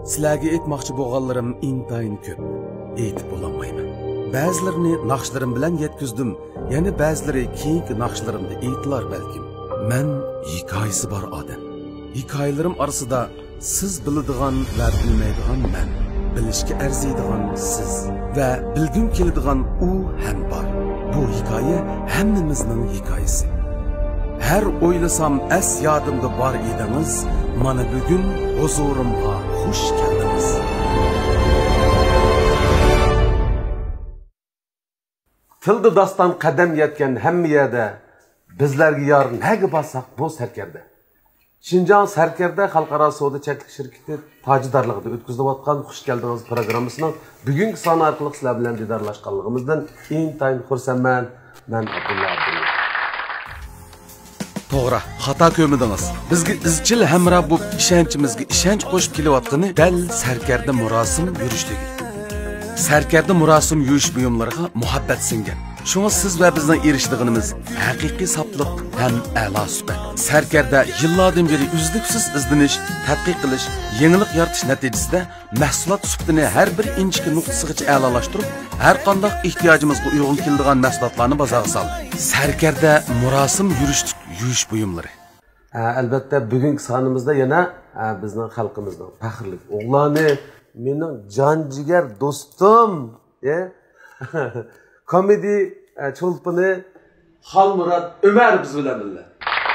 Sizlarga aytmoqchi bo'lganlarim intayin ko'p. Aytib bo'lolmayman. Ba'zilarini naqshlarim bilan yetkizdim, yana ba'zilari keyingi naqshlarimda aytilar balkim. Men hikoyasi bor odam. Hikoyalarim orasida siz biladigan va bilmaydigan men, bilishga arziydigan siz va bilgim keladigan u ham bor. Bu hikoya hammamizning hikoyasi. Her oylasam es yadımda var idiniz, mana bugün huzurumga hoş geldiniz. Tildi dastan qadam yetken hamma yerda bizlarga yor nega basaq bu sarkarda. Şinjan sarkarda xalqaro savdo cheklik shirkati tajidorligida o'tkazilayotgan xush keldingiz programmasining bugungi soni orqali sizlar bilan didorlashganligimizdan intayin xursandman. Men Abdulla Abdulla. To'g'ri, xato ko'midingiz. Bizga izchil hamroh bo'lib ishonchimizga ishonch qo'shib kelayotgani dal sarkarda murosim yurishligi. Sarkarda murosim yurish buyumlariga muhabbat singan. Shunga siz va bizning erishdig'inimiz haqiqiy sopliq ham a'lo suhbat. Sarkarda yillardan beri uzluksiz izlanish, tadqiq qilish, yangilik yaratish natijasida mahsulot sifatini har bir inchki nuqtasigacha a'lolashtirib, har qanday ehtiyojimizga uyg'un keladigan mahsulotlarni bozorga soldi. Sarkarda murosim yurish buyumlari. Albatta bugungi sonimizda yana bizning xalqimizning faxrli o'g'loni, mening jon jigar do'stim, komedi cho'lpini Xalmurat Umar biz bilan birga.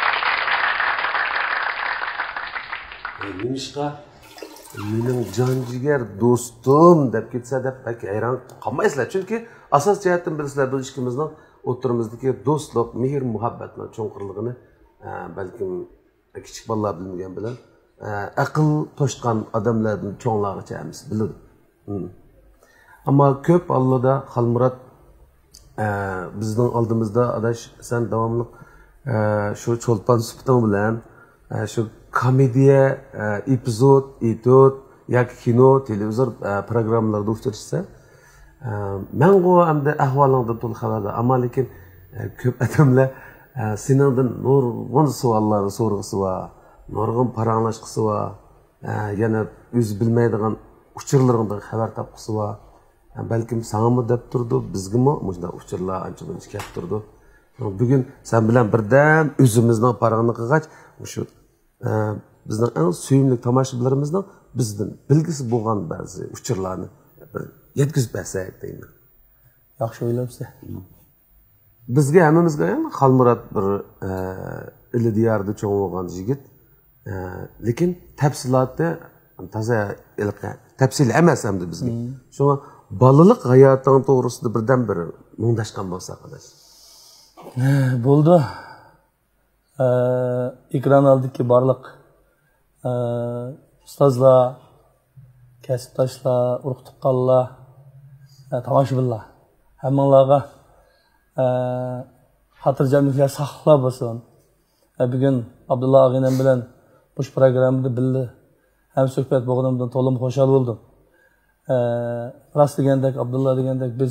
Nimishqa mening jon jigar do'stim deb ketsa deb balki hayron qolmaysizlar, chunki asos jihatdan bilasizlar, bu ishimizning o'tirimizdagi do'stlik, mehr, muhabbatning cho'nqirligini balkim kichik bolalar bilmagan bilan aql to'shgan odamlarning cho'nglarigacha emas biladi. Ammo ko'p Allohda Xalmurat bizning oldimizda adash sen davomli shu cho'lpon suhbating bilan shu komediya epizod yoki kino televizor programmalarda uchrashsa men bu hamda ahvolingdan to'liq xabardor, ammo lekin ko'p odamlar seningdan nurg'un savollarni so'rag'isi va nurg'un paranglashqisi va yana o'zi bilmaydigan uchurlaringdan xabar topqisi va balkim sanamı deb turdi, bizgimi mujda uchurlar ancha buncha kelib turdi. Bugun sen bilan birdan o'zimizning parangni qilgach, shu bizning eng suyimli tomoshabinlarimizning bizdan bilgisi bo'lgan ba'zi uchurlarni bir yetkazib bersak deyman. Yaxshi o'ylabsiz. Bizga hammamizga ham Xalmurat bir ili diyorda cho'ng bo'lgan yigit, lekin tafsilotda toza tafsil emas hamda bizga. Shunga balılık hayatın doğrusunda birden biri mundashkan bo'lsa arkadaş. Bo'ldi. Ekran oldidagi barliq ustozlar, kasbdoshlar, urug' tuqqanlar, tomoshabinlar hammanglarga xotirjamliklar saqlab bo'lsin. Bugun Abdulla og'aynim bilan bu programmada birga ham suhbat bo'lganimdan to'liq xushal bo'ldim. Rast degandek, Abdulla degandek biz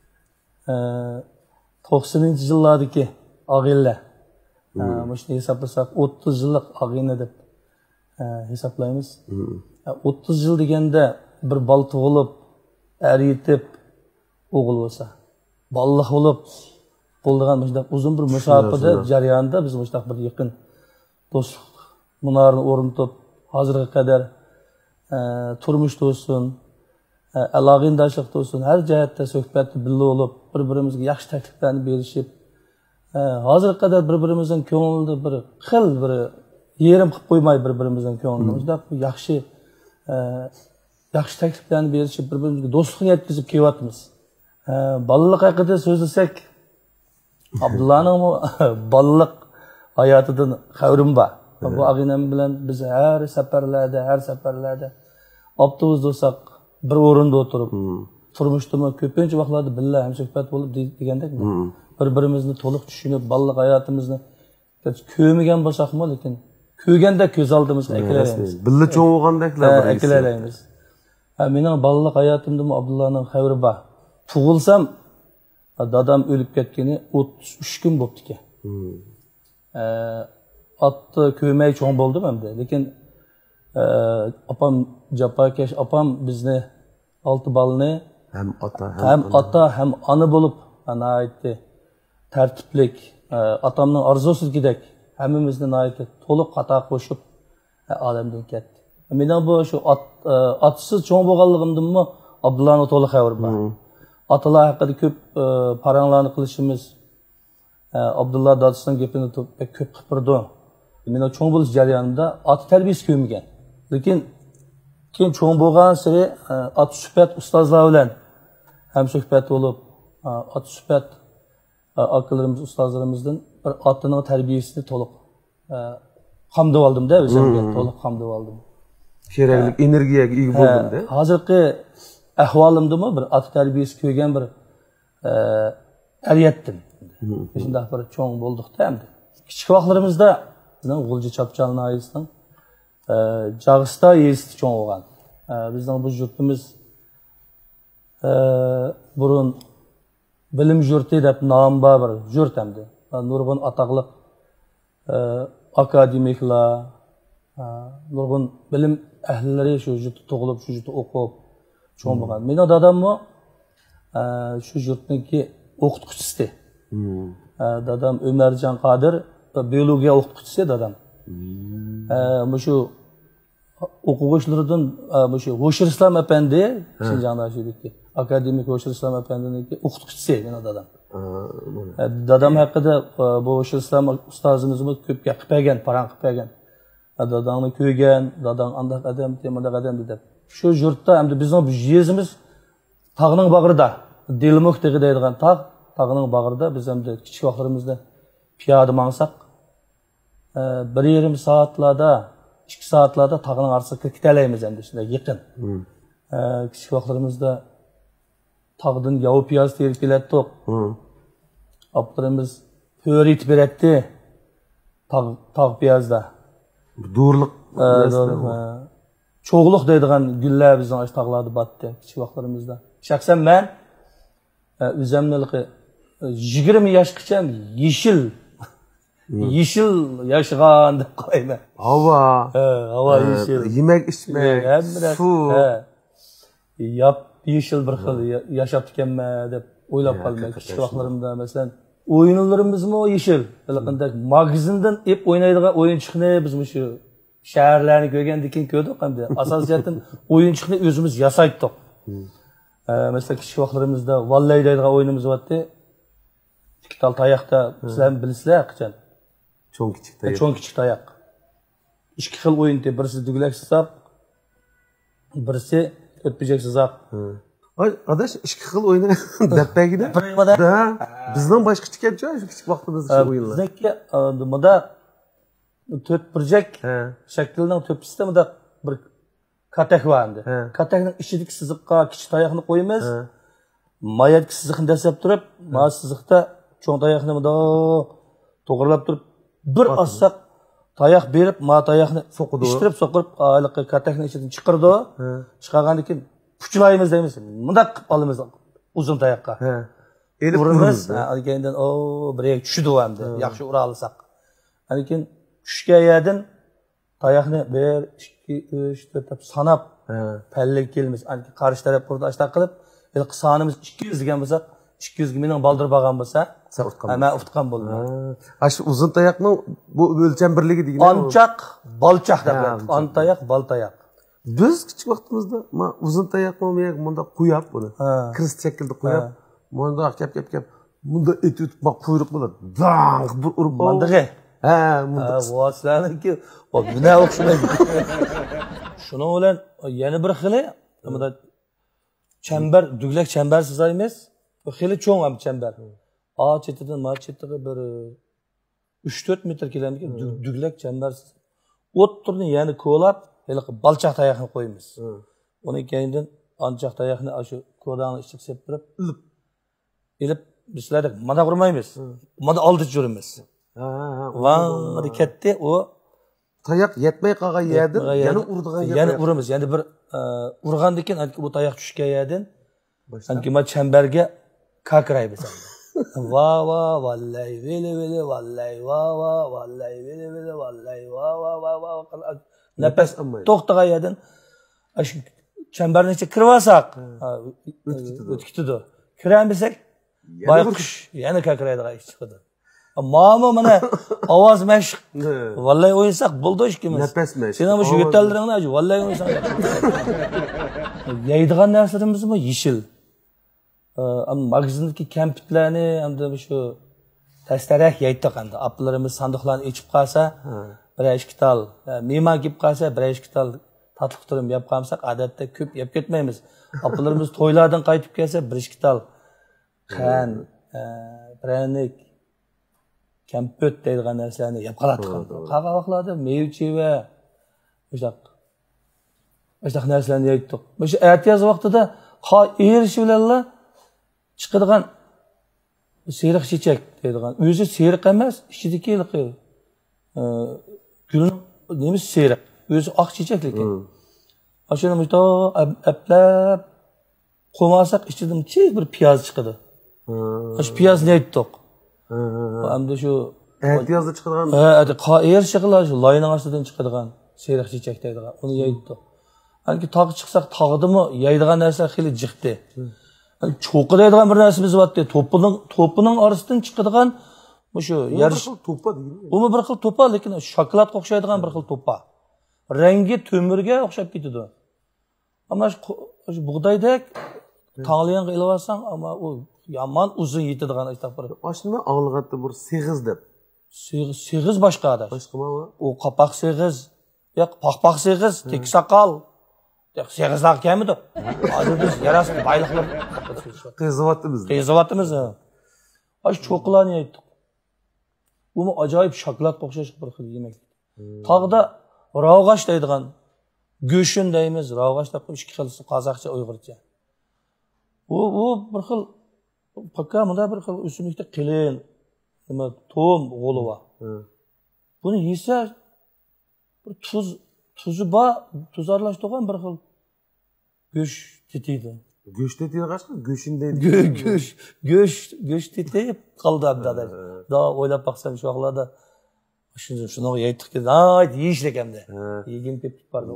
90-yillardagi og'aylar. Muşta hesaplasak 30 yıllık ağayna deb hesaplaymiz. 30 yıl deganda bir bal tug'ilib, eriytib o'g'il bo'lsa, balliq bo'lib bo'lgan muşta uzun bir musofada jarayonida biz muşta bir yaqin do'stlik munorini o'rnatib, hozirga qadar turmush bo'lsin, aloqindoshlik bo'lsin, har jihatda suhbatda birga bo'lib, bir-birimizga yaxshi takliflarni berishib, hozirga qadar bir-birimizning ko'nglida bir xil bir yerim qilib qo'ymay bir-birimizning ko'nglimizda yaxshi takliflarni berishib, bir-birimizga do'stlikni yetkazib kelyapmiz. Balliq haqida so'zlasak, Abdullaning balliq hayotidan xabarim bor. Bu og'aynim bilan biz har safarlarda avtobus bo'lsak bir o'rinda o'tirib, turmushdami ko'pincha vaqtlarda birga ham suhbat bo'lib degandek bir-birimizni to'liq tushunib, balliq hayotimizni ko'rmagan bo'lsakmi, lekin ko'rganda ko'z oldimizga aklaraymiz. Birga cho'ng bo'lgandeklar aklaraymiz. Mening balliq hayotimda Abdullaning xabari bor. Tug'ilsam, dadam o'lib ketgani 33 kun bo'libdi ekan. Otni ko'rmay cho'ng bo'ldim hamda, lekin Opam japokash opam bizni 6 balani Hem ata hem ata hem ana bo'lib ana aytdi tartiblik atamning orzusigidek hammamizni aytdi to'liq xato qo'shib olamdan ketdi. Meni bu shu otasiz cho'ng bo'lganligimdanmi Abdullahning to'liq xabar bor. Atalar haqida ko'p paranglarni qilishimiz Abdullah dadasining gapini ko'p qilib meni cho'ng bo'lish jarayonida ota tarbiyasi ko'rmagan. Lekin keyin cho'ng bo'lgan sari ota suhbat ustozlar bilan ham suhbat bo'lib, ota suhbat akalarimiz, ustozlarimizdan bir otaning tarbiyasini to'liq qamdab oldim-da, o'zimga to'liq qamdab oldim. Kerakli energiyaga ega bo'ldim-da. Hozirgi ahvolimdami bir ota tarbiyasi ko'rgan bir ariyatdim. Shunday bir cho'ng bo'ldik-da endi. Kichik vaqtlarimizda bizning G'ulji Chapchalni oilasining Jag'ista yezdi cho'ng bo'lgan. Bizning bu yurtimiz burun bilim yurti deb nom bor bir yurt hamdi. Nurg'un atoqli akademiklar, nurg'un bilim ahlilari shu yurtda tug'ilib, shu yurtda o'qib cho'ng bo'lgan. Mening dadammi shu yurtniki o'qituvchisi. Dadam Ömercan Qodir biologiya o'qituvchisi dadam. Shu o'quvchilardan shu Ho'shir Islom apandi Shinjongda shudiki akademik Ho'shir Islom apandining o'qituvchisi mening dadam. Dadam haqida bu Ho'shir Islom ustozimizni ko'p gap qilgan, parang qilgan. Dadamni ko'rgan, dadam anda qadam, temada qadam deb. Shu yurtda hamda bizning bu yezimiz tog'ning bag'rida, Delmok deydigan tog'ning bag'rida biz hamda kichik vaqtlarimizda piyoda mangsak 1,5 soatlarda 2 soatlarda tog'ning orqasiga kirib kelaymiz endi shunday yaqin. Kichik vaqtlarimizda tog'dan yo'q piyoz terib kelatdik. Oplarimiz pörit beradi. Tog' piyozda. Do'rliq, cho'g'liq deydigan gullar bizning ash tog'larda batdi kichik vaqtlarimizda. Shaxsan men o'zimniki 20 yoshgacha yeşil yaşagan deb qo'yman. Hava yeşil. Yemek içmek, su. Yap yeşil bir xil yashab ekanman deb o'ylab qolman. Kichik vaqtlarimda masalan o'yinlarimizmi yeşil. Qanday magazindan ep o'ynaydigan o'yinchiqni biz shu shaharlarni ko'rgandan ko'rdik hamda asosiyatan o'yinchiqni o'zimiz yasaydik. Masalan kichik vaqtlarimizda vallay deydigan o'yinimiz bordi. Ikki tal tayoqda sizlar bilasizlar qachon? Cho'ng kichik tayoq. Cho'ng kichik tayoq. Ikki xil o'yinda birisi duglak sizab, birisi o'tpijak sizab. Adaş ikki xil o'yin dappagida. Bizdan boshqacha ketdi shu kichik vaqtimizda shu o'yinlar. Bizdagi nimada 4 burjak shaklining to'ppisida nimada bir katak bor endi. Katakning ichidagi siziqqa kichik tayoqni qo'yamiz. Mayatki siziqni dasab turib, ma siziqda cho'ng tayoqni nimada to'g'rilab turib bir assaq tayoq berib, ma tayoqni ishtirib so'qirib, haliqi katakning ichidan chiqirdi. Chiqargandan keyin puchlaymiz deymiz. Mundaq qilib olamiz uzun tayoqqa. Elib uramiz. Keyin bir tushdi endi. Yaxshi ura olsak. Keyin tushga yadin tayoqni 1 2 3 4 deb sanab pallik kelmiz. Qarshi taraf burada ashta qilib, sonimiz 200 degan bo'lsa, 200 ga mening baldir bo'lgan bo'lsa, men ufutgan bo'ldim. Shu uzun tayoqning bu o'lcham birligi degan. Anchaq, balchaq deb. Antayoq, baltayoq. Biz kichik vaqtimizda uzun tayoqni bunda qo'yib buni. Kirist shaklda qo'yib, bunda kap bunda etib quyruq bo'ladi. Dang bir urib mandig'i. Bunda. Voslaniki, buna o'xshamaydi. Shuni bilan yana bir xili, bunda chambar, duglak chambar sizaymiz. Bu xili cho'ng ham chambar. Chetidan ma chetiga bir 3-4 metr kelamdi duglak chambar. O'ttirni yana ko'lab balchaq tayoqni qo'yamiz. Uni keyindan anchaq tayoqni shu ko'dani ichiga septirib, ilib bizlar mana urmaymiz. Mana oldi yuramiz. Vang ketdi u tayoq yetmay qolgan yerda yana urdigan yerda yana uramiz. Yana bir urgandan keyin bu tayoq tushgan yerdan ma chambarga kakraymiz. Va vallahi veli vallahi va vallahi veli vallahi va nafas to'xtagan yerdan shu chambarning ichiga kirib olsak o'tkitidi. Kiramisak bayqush yana kakraydigan ish chiqadi. Mama mana ovoz mashq. Vallahi o'yinsak bo'ldi ishkimiz. Nafas mashq. Sen ham shu yo'tallarni vallahi o'yinsak. Yeydigan narsalarimiz yeşil. Magazindagi kampitlarni hamda shu tastarak yeydik endi. Aplarimiz sandiqlarni ichib qolsa, bir ikki tal, mehmon kelib qolsa, bir ikki tal tatliq turim yeb qolsak, odatda ko'p yeb ketmaymiz. Aplarimiz to'ylardan qaytib kelsa, bir ikki tal qan, pranik, kampot deydigan narsalarni yeb qoladi. Qolgan vaqtlarda meva-cheva o'sha narsalarni yeydik. O'sha ertasi vaqtida erishi bilanlar chiqadigan seriq chechak deydigan. O'zi seriq emas, ichidagi gulning nemasi seriq. O'zi oq chechak lekin. Ashuni mushto aplab qo'ymasak ichidan kichik bir piyoz chiqadi. Shu piyozni yeydik. Hamda shu ehtiyojda chiqadigan erishi qiladi, shu loyning ostidan chiqadigan seriq chechak deydigan. Uni yeydik. Halbuki tog' chiqsak tog'dimi yeydigan narsa xili jiqdi. Cho'qi deydigan bir narsamiz bor-da, to'pining orasidan chiqadigan shu yarish to'pa deydi. U bir xil to'pa, lekin shokoladga o'xshaydigan bir xil to'pa. Rangi to'mirga o'xshab ketadi. Ammo shu bug'doydek tanglayanga ilib olsang, ammo u yomon uzun yetadigan aytib. Oshni anglatdi bir seg'iz deb. Seg'iz boshqa adash. Boshqami? U qopoq seg'iz, yo'q, paqpoq seg'iz, tek soqol. Seg'izlar kelmidi. Hozir biz yarasini bayliqlar qizivyapmiz. Ash cho'qlarni aytdik. Bu ajoyib shokoladga o'xshash bir xil yemak. Tog'da ravg'ash deydigan go'shin deymiz, ravg'ash deb ikki xilsi qozoqcha, uyg'urcha. Bu bir xil pakka bunda bir xil o'simlikda qilin, nima to'm g'oluva. Buni yesa bir tuzi bor, tuz aralashtirgan bir xil go'sht tetiydi. Go'sht tetiyi qashqa go'shin deydi. Go'sht tetib qoldi abdada. Da o'ylab baqsam shu vaqtlarda shuni yeydik dedi. Yeyish ekan-da. Yegim ketib qoldi.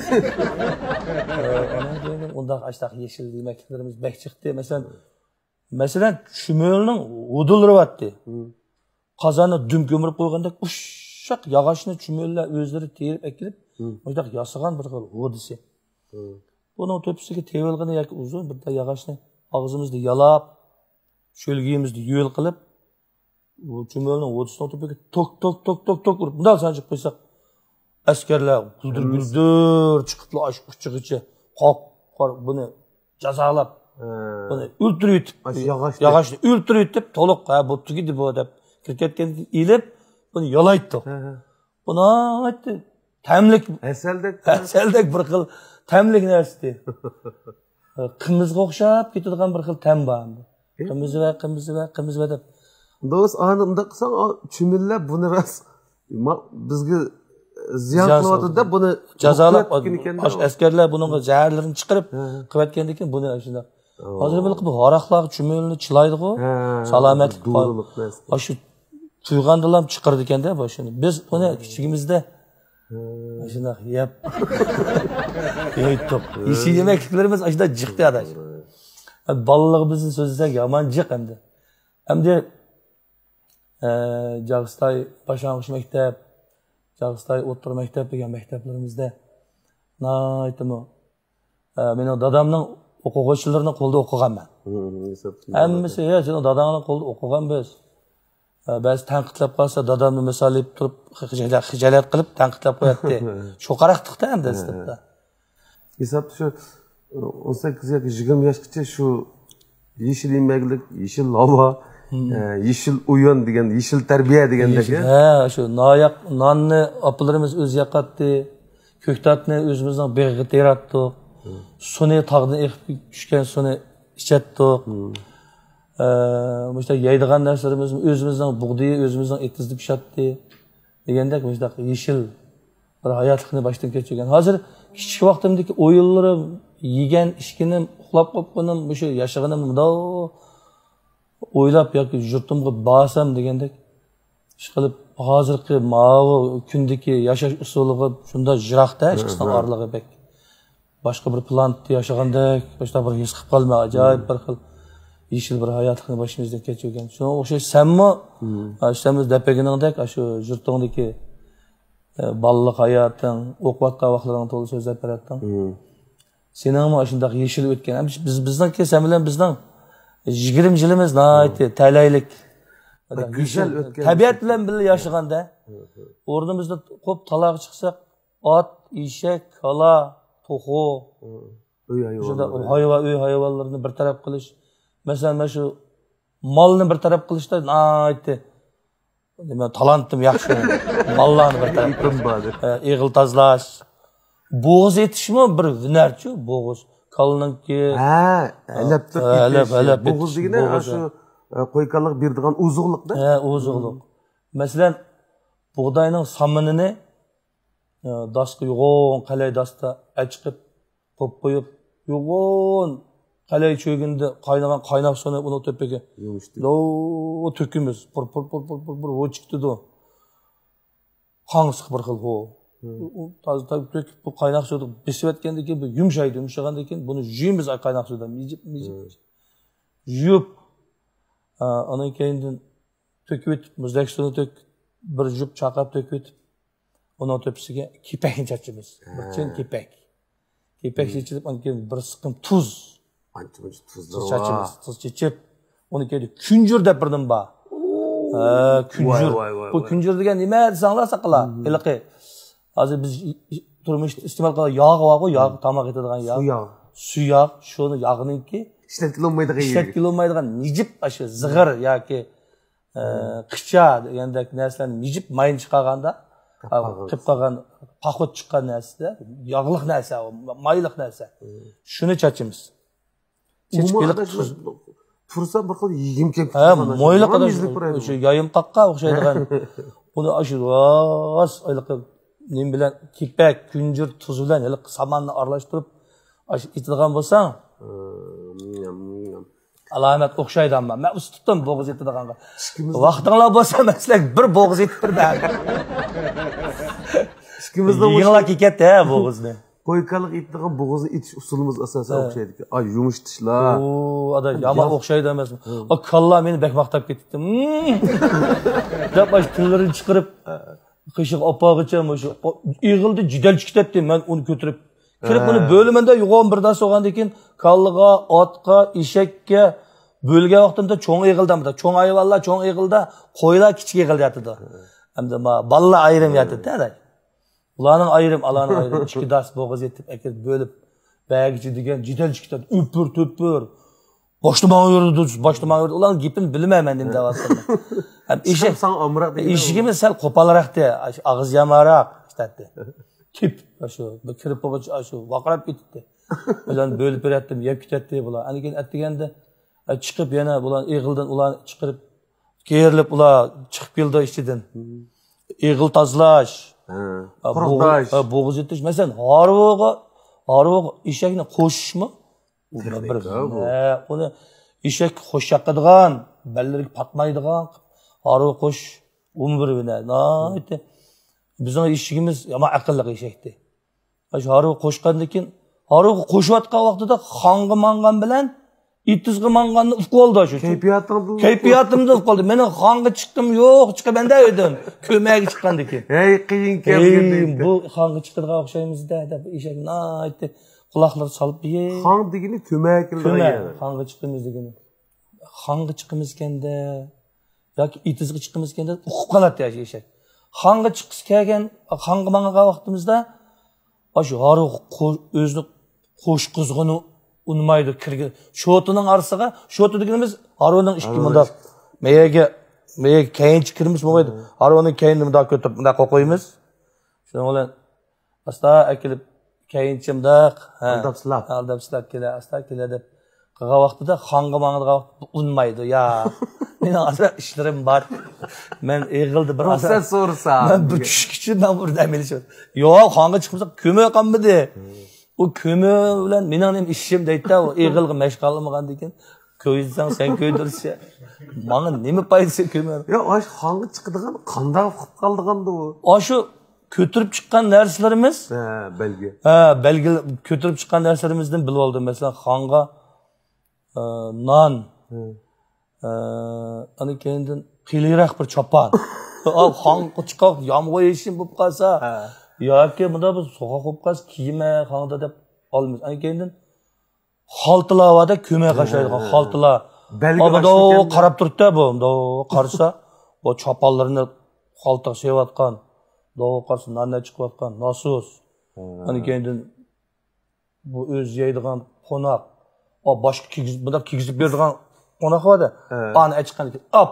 Unda ashtaq yeshil yemeklarimiz bek chiqdi. Masalan, chumolning o'dilryapti. Qozonni dum ko'mirib qo'yganda ushaq yog'ochni chumollar o'zlari terib akilib, o'ydaq yasagan bir xil o'disi. Bunun to'pisiga tevilgani yoki uzun bitta yog'ochni og'zimizda yalab, sho'lgiyimizni yo'l qilib, bu chumolning o'disining to'piga tok urib, bunday sanjib qo'ysak, askarlar guldir chiqiblar ash uchigacha qop buni jazolab, buni o'ltirib, yog'ochni o'ltirib deb to'liq bu tugidi bu deb kirketgan ilib, buni yalaydi. Buni aytdi, tamlik asaldek bir xil tamlik narsa. Qimizga o'xshab ketadigan bir xil tam bor. Qimiz va deb. Do'st, unda qilsang, chumillar buni rost bizga ziyon qilyapti-da, buni jazolab askarlar buningga zaharlarini chiqarib qilayotgandan keyin buni shunda. Hozir bu haraqlar chumilni chilaydi-ku, salomatlik bor. Shu tuygandalam chiqardi ekanda bu shuni. Biz uni kichigimizda shunda yeb yeydik. Yeshi yemekliklarimiz ashunda jiqdi adash. Bolaligimizni so'zlasak yomon jiq endi. Hamda Jag'istay boshlang'ich maktab, Jag'istay o'rta maktab degan maktablarimizda naytimi. Mening dadamning o'quvchilarini qo'lda o'qiganman. Hammasi seni dadangning qo'lda o'qigan biz. Ba'zi tanqidlab qolsa dadamni misol deb turib xijolat qilib tanqidlab qo'yadi. Shu qaraqtiqda endi istabda. Hisobda shu 18 yoki 20 yoshgacha shu yeshil yemeklik, yeshil havo, yeshil o'yin degan, yeshil tarbiya degandagi. Shu noyoq nonni opalarimiz o'z yoqatdi, ko'ktatni o'zimizning beg'iga teratdik. Suni tog'dan eqib tushgan suni ichatdik. Mushta yeydigan narsalarimizni o'zimizning bug'doyi, o'zimizning etizib pishotdi degandek mushta yeshil bir hayotlikni boshdan kechirgan. Hozir kichik vaqtimdagi o'yinlarim, yegan ishkinim, uxlab qolganim, shu yashaganim o'ylab yoki yurtimga borsam degandek ish qilib hozirgi mavi kundagi yashash usuliga shunda jiroqda ikkisining orlig'i bek boshqa bir plantda yashagandek boshqa bir his qilib qolma ajoyib bir xil yeshil bir hayotlikni boshimizdan kechirgan shunga o'xshash sanmi ishimiz dapaginingdek shu yurtingdagi balliq hayoting o'qiyotgan vaqtlaring to'g'ri so'zlab berading seningmi shundoq yeshil o'tgan bizniki sen bilan bizning 20 yilimiz nihoyatda talaylik güzel o'tgan tabiat bilan birga yashaganda o'rnimizda ko'p taloq chiqsak ot eshak kola to'xu uy hayvonlarni bir taraf qilish masalan mana shu molni bir taraf qilishda nihoyatda talantim yaxshi mollarni bir taraf eg'il tozlash bo'g'iz etishmi bir hunarchi bo'g'iz kalninki halab bo'g'iz degani shu qo'yqanliq beradigan ozuqliqda ozuqliq masalan bug'doyning sominini dasqa yo'g'on qalay dasda chiqib qo'yib yo'g'on qalay cho'gindi qaynagan qaynoq suvni uni tepaga to'kimiz bir o chiqdi qansiq bir xil toza to'kib bu qaynoq suvni besib o'tgandan keyin bu yumshagandan keyin buni yuyamiz qaynoq suvdan yuyib ondan keyin to'kib o'tib muzdek suvni to'kib bir jup chaqab to'kib o'tib uni tepasiga kepakni chachimiz bir chin kepak chechilib ondan keyin bir siqim tuz chachimiz tuz chechib uni keyin kunjur deb birdim bor kunjur bu kunjur degan nima desanglar saqla iliqi hozir biz turmushda iste'mol qilgan yog' bor yog' tomoq etadigan yog' suyog' shuni yog'ninki ishlatilmaydigan nijib shu zig'ir yoki qicha degandek narsalarni nijib mayin chiqarganda qilib qolgan paxot chiqqan narsa yog'liq narsa mayliq narsa shuni chachimiz tursa bir xil yegim kelib mo'yliq o'sha yoyimqoqqa o'xshaydigan buni shu nim bilan kepak kunjur tuz bilan samanni aralashtirib etadigan bo'lsang alomat o'xshaydi amma man ustutdim bo'g'iz etadigan vaqtinglar bo'lsa man sizlarga bir bo'g'iz etib berdim yig'lab ketdi bo'g'izni qo'yqanliq etadigan bo'g'izni etish usulimiz asosan o'xshaydi yumush tishlar yomon o'xshaydi emasmi kalla meni bak maqtab ketdi deb tillarini chiqarib qiyshiq opog'icha shu yig'ildi jidalchi ketdi man uni ko'tarib kirib uni bo'limida yo'g'on birdan so'g'andan keyin kallaga otga eshakka bo'lgan vaqtimda cho'ng yig'ildamda cho'ng hayvonlar cho'ng yig'ilda qo'ylar kichik yig'ilda yotadi hamda balla ayrim yotadi ularning ayrim ichki dars bo'g'iz etib akib bo'lib bayagichi degan jidalchi ketadi o'pir to'pir boshlamang ularning gapini bilmayman deb deyapman eshigimiz sal qo'polroqda og'iz yamoqroq ketadi kip shu kirib shu vaqirab ketdi ularni bo'lib berayotdim yeb ketadi bular ana keyin atdiganda chiqib yana bular eg'ildan ularni chiqarib kerilib ular chiqib keldi ichidan eg'il tozlash bo'g'iz etish masalan horvoq eshakni qo'shishmi uni eshak qo'sh chaqadigan ballariga patmaydigan horvoq qo'sh bizning eshigimiz yomon aqlli eshakdi shu horvoq qo'shgandan keyin horvoq qo'shayotgan vaqtida xonga mangan bilan itizga manganni uf qoldi shu kayfiyatimda uf qoldi meni xonga chiqdim yo'q chiqaman edim ko'magiga chiqqandan keyin qiyin keldi bu xonga chiqadigan o'xshaymizda deb eshak aytdi quloqlar solib xon degani ko'mak xonga chiqimiz degani xonga chiqimiz ekanda yoki itizga chiqimiz ekanda uqib qoladi eshak xonga chiqib kelgan xonga mangan vaqtimizda shu horvoq o'zini qo'sh qizg'ini unmaydi kirgan shotining orasiga shoti deganimiz horvoqning ikki mundoq meyaga kayinchi kirimiz bo'lmaydi horvoqning kayinini bundoq ko'tarib bundoq qo'yamiz shuning bilan asta akilib kayinchimdaq aldab silab keladi deb qilgan vaqtida xonga mangan unmaydi meni hozir ishlarim bor men eg'ildi bir ruxsat so'rasam man bu tushlik uchun man burada yo'q xonga chiqmasa ko'may qolmadi u ko'mi bilan mening ishim deydi u eg'ilga mashq qilmagandan keyin Ko'ysang sen ko'ydirsa. Bana nima foydasi ko'mar? Ya aş hangi çıkıdığın kanda kaldığında o. Aşı kötürüp çıkan narsalarimiz. Belge. Belki kötürüp çıkan narsalarimizdan bilib oldim. Mesela xonga non. Ana kendin qiyliroq bir chopan. Al xonga chiqib yomg'ir yeyishim bo'lib qolsa, yoki bunda biz so'g'oq bo'lib qolsa, kiyime xonda deb olmaymiz. Ana kendin xaltılavada kömey qaşlaydigan xaltılar. Belki o qarab turibdi bu. Qarsa, o chopallarni xaltaga sevayotgan, doğu qarsa nanne chiqayotgan, nasus. Ana kendin bu öz yeydigan qo'noq, o boshqa kigizib berdigan qo'noq bor-da. Bani chiqqan ekan. Op.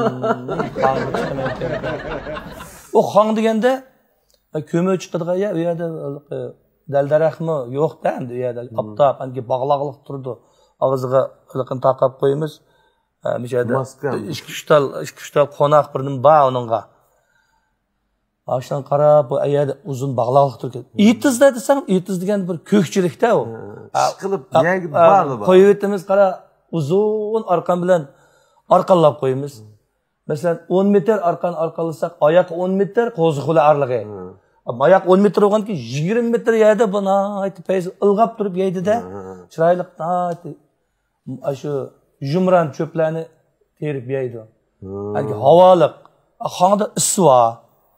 O xon deganda kömey chiqadigan yer, u yerda dal-daraxtmi yo'q-da, endi u yerda qaptab, anki bog'laqliq turdi. Og'ziga qiliqini taqab qo'yamiz. Mishada ikki uchtal qo'noq birnim bor uningga. Aşdan qarab, bu yerda uzun bog'laqliq turgan. Itizda desam, itiz degan bir ko'kchilikda u. Ishqilib yangi bog'i bor. Qo'yibetimiz qara uzun arqon bilan arqonlab qo'yamiz. Masalan, 10 metr arqon arqonlasak, oyoq 10 metr, qo'zi qo'li arlig'i. Ayak 10 metre olgan ki 20 metre yerde bana aytı peyz ılgap durup yeydi de çıraylık aytı şu jumran çöplerini terip yeydi. Yani havalık xonada ısı var.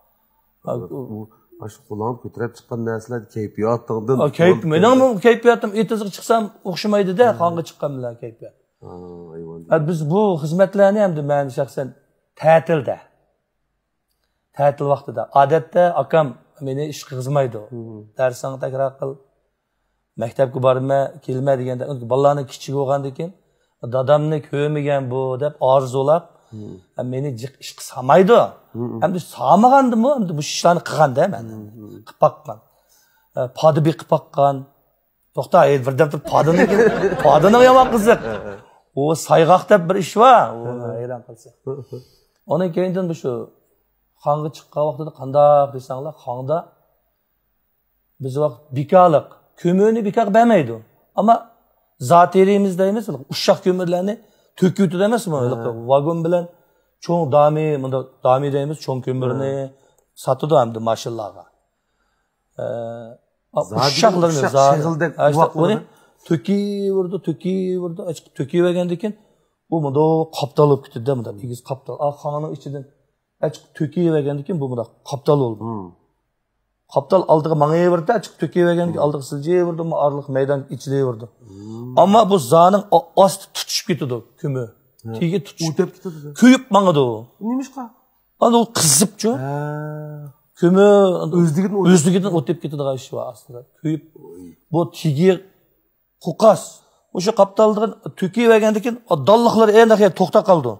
Aşı kulağım kötürep çıkan nesler keyfiyatıngdan. Benim keyfiyatim etizga çıksam o'xshamaydi de xonga çıkan bilan keyfiyat. Biz bu hizmetlerini hem de ben şahsen ta'tilda. Ta'til vaqtida odatda akam meni ish qilmaydi. Darsingni takror qil. Maktabga borma, kelma deganda, bolalarning kichik bo'lgandan keyin dadamni ko'rmagan bu deb orzulab, meni ish qilsamaydi. Hamda samagandimi, hamda bu ishlarni qilganda men. Qilib baqqan. Podi qilib baqqan. To'xta, birdan turib podini yomon qiziq. O sayg'oq deb bir ish bor. O hayron qilsa. Ondan keyin bu shu xonga chiqqan vaqtida qanday desanglar, xonda biz vaqt bikaliq, ko'mirni bikaq bermaydi. Ammo zotirimizda emas, ushshaq ko'mirlarni to'kutida emasmi? Vagon bilan cho'ng dami deymiz, cho'ng ko'mirni sotadi hamda mashinalarga. Ushshaqlarni shag'ildek vaqtni to'kiverdi, to'kivergandan keyin bu bunda qoptal olib ketdi, bunda egiz qoptal. Xonning ichidan açık töküyvergandan keyin bu bunda qoptal oldu. Qoptal aldığı mangayverdi, açık töküyvergandan keyin aldığı siljiverdi, arliq maydon ichilaverdi. Ammo bu zaning osti tutishib ketdi, ko'mi. Tegi tutishib ketdi. Kuyib mangadi u. Nimishqa? Ana u qizibchi. Ko'mi o'zligidan o'tib ketadigan ish bor aslida. Kuyib bu tegi qo'qas. O'sha qoptaldan töküyvergandan keyin dalliqlar endi to'xtab qoldi.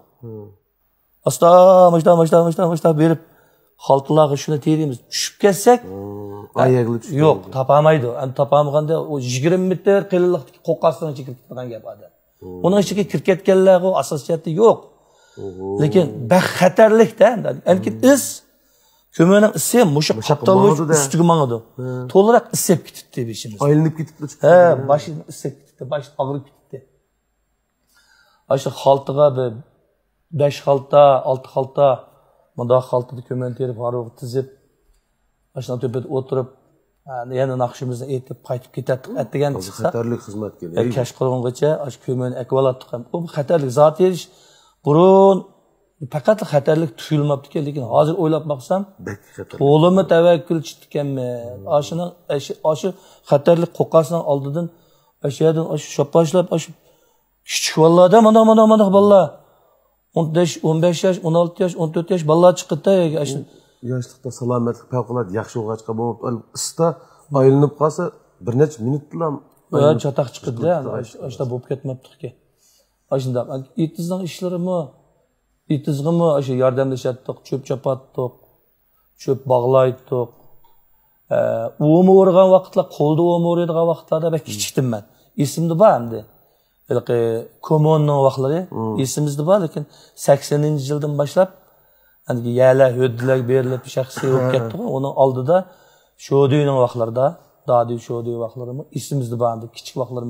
Asta berip xaltılarga shuni terimiz. Tushib ketsak, ayaqli tushib. Yo'q, topamaydi. Endi topamaganda o 20 metr qilinliqdagi qo'qqasdan kirib ketgan gap adi. Uning ichiga kirib ketganlar o asosiyati yo'q. Lekin xatarlikda, lekin is ko'mirning isi mushu qoptalib ustiga mangadi. To'liq isib ketdi beshimiz. Aylanib ketibdi. Boshini isib ketdi, bosh og'rib ketdi. Aşı xaltıga 5 xalta, 6 xalta, bunda xaltada ko'mirni terib, harib tizib, ashuna tepeda o'tirib, yana naqshimizni aytib qaytib ketadi degan chiqsa. Xatarlik xizmat keldi. Kash qilgungacha ash ko'mirni akvalatdik ham. Bu xatarlik zot erish burun faqat xatarlik tuyulmabdi, lekin hozir o'ylab baqsam, to'limi tavakkülchi ekanmi? Aşı xatarlik qo'qqasining oldidan ashyadan shopashlab, kichik bolalarda mana bolalar 15 yaş, 16 yaş, 14 yaş balalar chiqdi. Yoshlikda salomatlik favqulodda yaxshi bo'lg'achqa bo'lib, ista aylanib qolsa, bir necha minut bilan chatoq chiqdi. Ashda bo'lib ketmabdi-ki. Ashunda itizning ishlarimi, itizg'imi o'sha yordamlashatdik, cho'p chopatdik, cho'p bog'laydik. O'mi o'rgan vaqtlar, qo'lda o'mi o'radigan vaqtlarda bak kichikdim men. Esimda bor endi. Kommunning vaqtlari esimizda bor, lekin 80-yildan boshlab hani yerlar hududlar berilib shaxsiy bo'lib ketdi. Uning oldida sho'diyning vaqtlarida, dadi sho'diy vaqtlarimiz esimizda bor, kichik vaqtlarimiz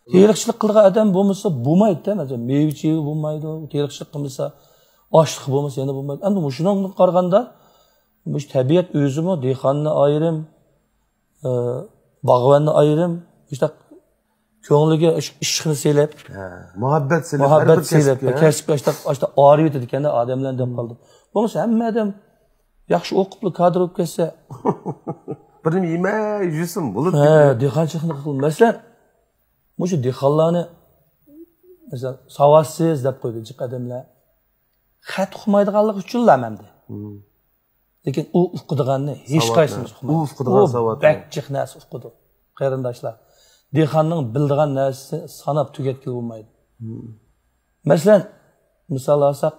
Teriqchilik qilgan odam bo'lmasa bo'lmaydi-da. Masalan, meva-cheva bo'lmaydi, teriqchilik qilmasa, ochliq bo'lmasa yana bo'lmaydi. Endi shunga qaraganda, bu tabiat o'zimi dehqonni ayrim, bog'vonni ayrim, işte ko'ngliga ishqini selib, muhabbat selib, kasbga işte ariyat etkanda odamlar deb qoldi. Bo'lmasa hamma odam yaxshi o'qib, kadr bo'lib ketsa, birini yemay yursin bo'ladi. Dehqonchilikni qilmaslar. Shu dehqonlarni masalan savotsiz deb qo'ydi jiq odamlar. Xat o'qimaydiganligi uchunlar menda. Lekin u o'qidiganni hech qaysimiz o'qimaydi. U o'qidigan savod. Bakchiq narsa o'qidi. Qarindoshlar. Dehqonning bildigan narsasi sanab tugatgan bo'lmaydi. Masalan, misol olsak,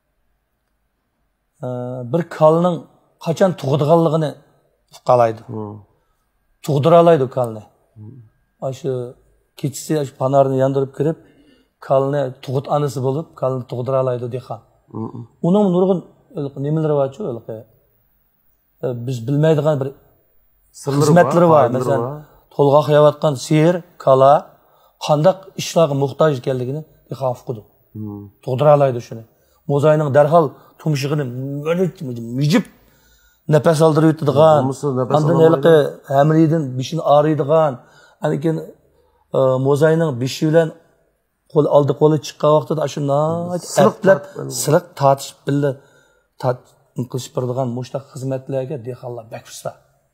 bir kalning qachon tug'diganligini uqalaydi. Tug'dira oladi kalni. Shu kechasi shu panarni yondirib kirib, kalni tug'ut anasi bo'lib, kalni tug'dira oladi dehqon. Uning nurg'un nimalari bor-ku, biz bilmaydigan bir xizmatlari bor. Masalan, to'lg'oq yeyotgan sir, kala qanday ishlarga muhtoj ekanligini dehqon uqdi. Tug'dira oladi shuni. Mo'zayning darhol tumshug'ini mijib nafas oldirib o'tadigan, ondan haliqi hamridan beshini og'riydigan, anikin mo'zayning beshi bilan qo'li chiqqan vaqtida shuni atlab siliq tortishib billa qilishib turadigan mushtaq xizmatlarga dehqonlar bakfista.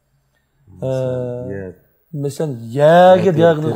Masalan, yaga diagnoz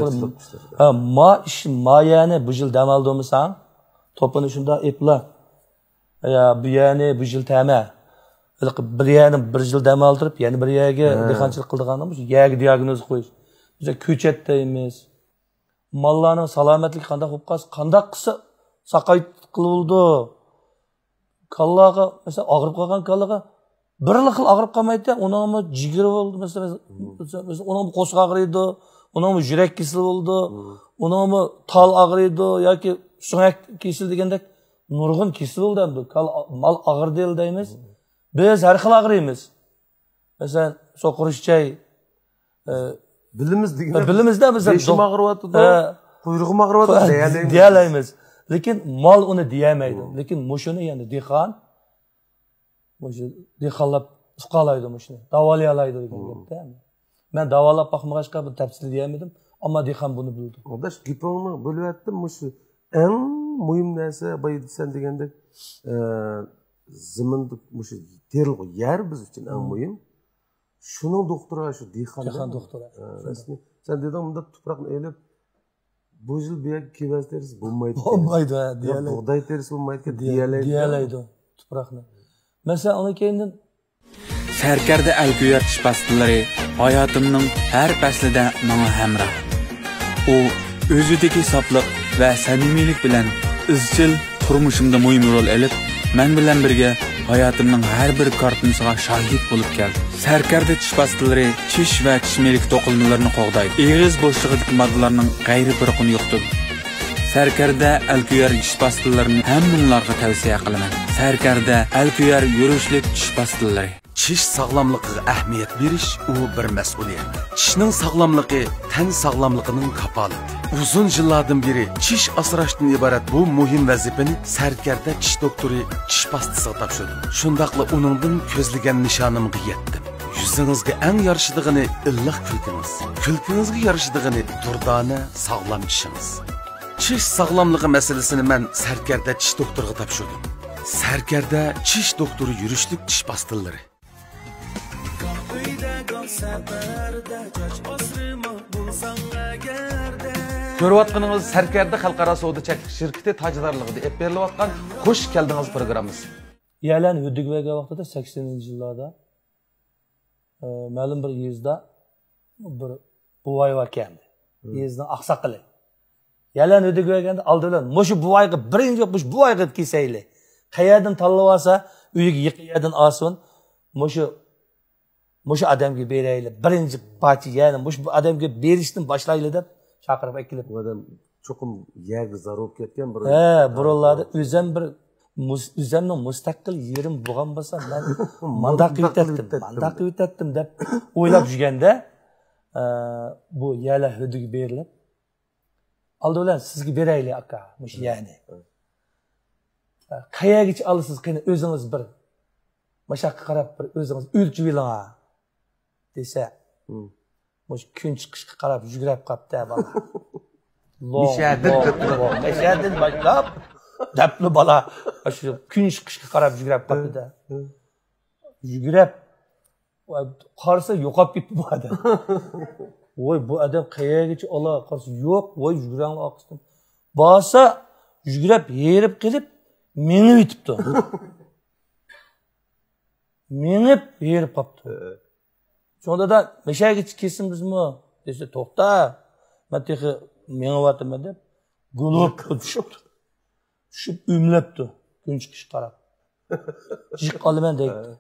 mayani bu yil dam oldimisang, to'pini shunda epla. Bu yani bu yil tama. Bir yani bir yil dam oldirib, yana bir yaga dehqonchilik qildiganimiz, yaga diagnoz qo'yish. Biz ko'chatdaymiz. Mallarning salomatligi qanday bo'lib qolsa, qanday qilsa saqayt qilildi. Kallaga, mesela ağrıp qalgan kallaga bir xil ağrıp qalmaydi, onun jigiri oldu mesela onun qo'shiq ağrıydı, onun yurak kesili oldu, onun tal ağrıydı yoki suyak kesil degandek nurg'un kesil oldu endi. Mal ağır değil deymiz. Biz har xil ağrıymiz. Mesela so'qirishchay bilimizda mesela beshim ağrıyapti, quyrug'im ağrıyapti deyalaymiz. Lekin mal onu diyemaydi. Lekin mushuni yani dehqon dehqonlab uqalaydi mushuni. Davolayoladi degan gapda. Men davolab boqmag'achqa bu tafsil deyemedim, ammo dehqon buni bildi. Odash gapingni bo'lyaptim, mushu eng muhim narsa baydisan degandek ziminda mushu terilg'i yer biz uchun eng muhim. Shuning doktori shu dehqon doktori. Sen deding bunda tuproqni elib bu yil bu yerga kevaz terisi bo'lmaydi. Bo'lmaydi, deyalay. Bug'doy terisi bo'lmaydi, deyalaydi tuproqni. Mesela onu kendin Sarkarda Alkuyar tish pastilari hayotimning har faslida menga hamroh. U o'zidagi sopliq va samimiylik bilan izchil turmushimda muhim rol olib, men bilan birga hayotimning har bir kortinisiga shohid bo'lib keldi. Sarkarda tish pastilari tish va tishmelik to'qilmalarini qo'g'daydi. Eg'iz bo'shlig'idagi moddalarning g'ayri bir quni yo'qdir. Sarkarda Alkuyar tish pastillarini hammanglarga tavsiya qilaman. Sarkarda Alkuyar yurishlik tish pastilari. Tish sog'lomligiga ahamiyat berish u bir mas'uliyat. Tishning sog'lomligi tan sog'lomligining kafolati. Uzun yillardan beri tish asrashdan iborat bu muhim vazifani Sarkarda tish doktori tish pastasiga topshirdi. Shundaqla uningdan ko'zlagan nishonimga yetdim. Yuzingizga eng yarashidigini illiq kulkingiz. Kulkingizga yarashidigini durdona sog'lom tishingiz. Tish sog'lomligi masalasini men Sarkarda tish doktoriga topshirdim. Sarkarda tish doktori yurishlik tish pastillari. Ko'rayotganingiz Sarkarda xalqaro savdo cheklik shirkati tajdorligida olib berilayotgan xush keldingiz programmasi. Yalan Hudugvaga vaqtida 80-yillarda ma'lum bir yezda bir buvay var endi. Yezning oqsoqili. Yalan Hudugvaganda aldilar, "Mushu buvayga birinchi buvayga kesayli. Qayerdan tanlab olsa, uyiga yiqiyadan olsin, mushu odamga berayli. Birinchi parcha, ya'ni mushu odamga berishdan boshlayli" deb chaqirib kelib. Bu odam cho'qim yerga zarur ketgan bir. Birovlarda o'zimning mustaqil yerim bo'lgan bo'lsa, men mandaq yutatdim deb o'ylab yurganda, bu yala huduga berilib, aldı bilan sizga beraylik aka, mush yani. Qayergacha olasiz, qani o'zingiz bir mashaqqa qarab bir o'zingiz o'lchib oling desa, mush kun chiqishga qarab yugurib qolibdi bola. Meshadin boshlab dapli bola shu kun chiqishga qarab yugurib qolibdi-da. Yugurib qarasa yo'qolib ketdi bu odam. Voy bu odam qayergacha ola qarasa yo'q, voy yugurangni oqisdim. Borsa yugurib yerib kelib minib yetibdi. Minib yerib qolibdi. Sonda da meshagicha kesingizmi desa, to'xta. Men texi menyapman deb gulib tushibdi. Tushib o'mlabdi kun chiqish qarab. Jiq qolaman deydi.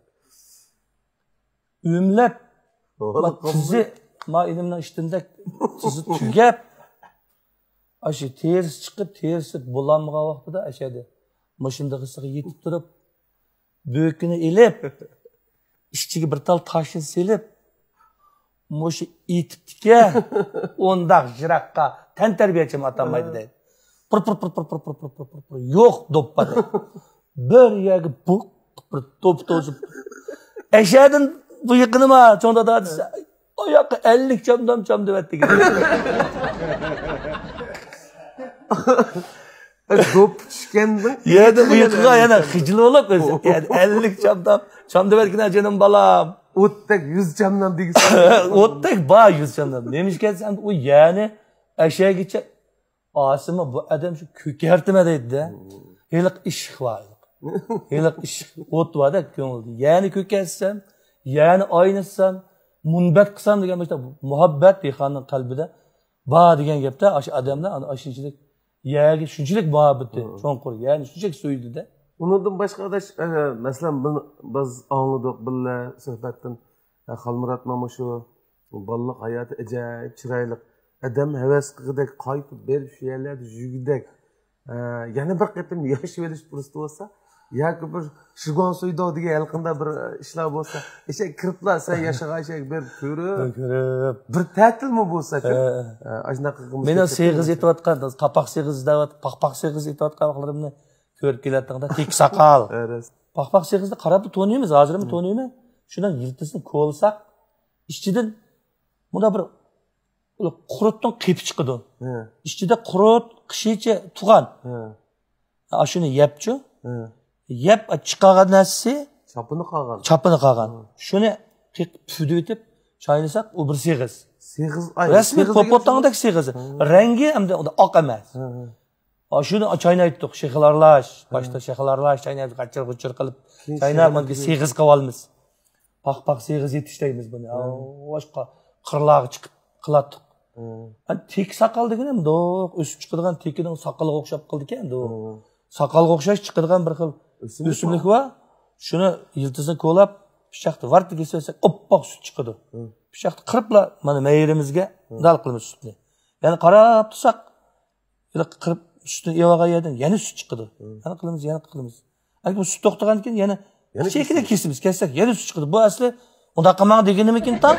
O'mlab tizi ma elimdan ishtimda tizi tugab aşı terisi chiqib, terisi bulanmagan vaqtida ashadi. Mashina qisiga yetib turib, bo'kini elib, ichiga bir tal toshni selib, mushi etibdika, o'ndaq jiroqqa tan tarbiyachim atanmaydi deydi. Pır yo'q do'ppadi. Bir yagi bu bir top to'zib. Ashadin bu yiqinima cho'nda da desa, oyoqqa 50 cham debdi. Dop tushganda yerda bu yiqinga yana xijil bo'lib o'zi. Yani 50 cham debdi jinim balam. o'tdak 100 chamdan degisi. O'tdak ba 100 chamdan. Nemishga sen u yani ashagicha asimi bu adam shu ko'kartima deydi-da. Heliq ish var. Heliq ish o'twada ko'ngildi. Yani ko'karsam, yani oynasam, munbat qilsam degan bo'lsa muhabbat dehqonning qalbida ba degan gapda o'sha odamlar ana shunchalik yagi shunchalik muhabbati cho'nqur, yani shunchalik so'ydi-da. Undan boshqa adash masalan biz angladik billa suhbatdan Xalmurat mana shu balliq hayoti ajoyib chiroyli adam havas qilgidek qaytib berib shu yerlarda yugidek yana bir qatim yashab olish fursati bo'lsa yoki bir shigon suydo degan yalqinda bir ishlar bo'lsa eshak kiriblar sen yashagan eshak bir ko'rib bir ta'tilmi bo'lsa-ku shunaqa qilib men seg'iz aytayotgan qapoq seg'iz davat paqpoq seg'iz aytayotgan vaqtlarimni ko'rib kelayotganda tek saqal paqpoq seg'izni qarab to'naymiz hozirmi to'nayman shundan yiltisini ko'lsak ichidan bunda bir qurutning qepi chiqadi. Ichida qurut qishicha tug'an. Shuni yebchi. Yeb chiqargan narsa chapini qolgan. Shuni pufdi etib chaynasak u bir seg'iz. Seg'iz rasmiy popotangdek seg'iz. Rangi hamda oq emas. Shuni chaynaydik, shexlarlash, boshda shexlarlash chaynayib qachir qilib chaynab menga seg'iz qilib olamiz. Paqpoq seg'iz yetishlaymiz buni. Boshqa qirlog'i chiqib qilatdik. Tek saqal degani do'q o'sib chiqadigan tekining saqaliga o'xshab qildi ekan do'q. Saqalga o'xshash chiqadigan bir xil o'simlik va shuni yiltisini ko'lab pichoqni varti kesasak oppoq sut chiqadi. Pichoqni qiribla mana mayrimizga dal qilamiz sutni. Ya'ni qarab tursak, qirib sutni evagan yerdan yana sut chiqadi. Yana qilamiz. Agar bu sut to'xtagandan keyin yana chekida kessak yana sut chiqadi. Bu asli unda qilmang deganimikin tan.